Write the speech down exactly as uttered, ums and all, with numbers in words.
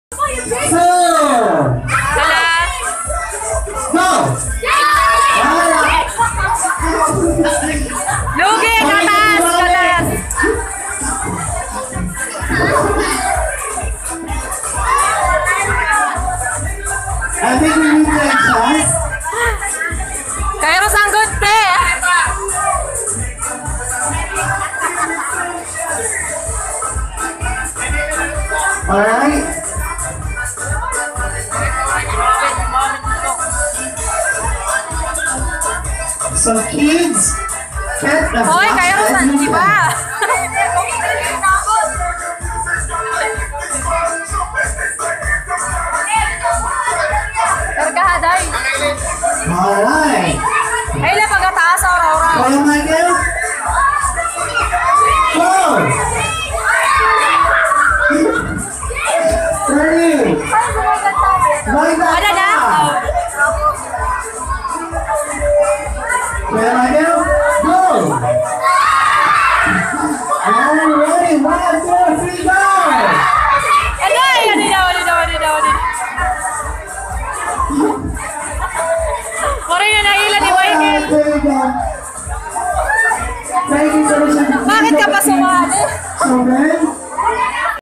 Four. Go. Lugi, katas, katas. I think we need to exercise. Kaya sanggot te. Alright. So kids, get the Hoy, kaya san, di ba? Kargahaday. Alright. Ay, la pagkataas ora-ora. Go, Michael. Go. Ready. Right back. Ada na? Okay, Michael. Go. And ready. One, two, three, go. Ano? Ano daw, ano daw, ano daw, ano daw. Mura yun na ilan ni Michael. There you go. Thank you so much. Bakit ka pa sumali? So, man.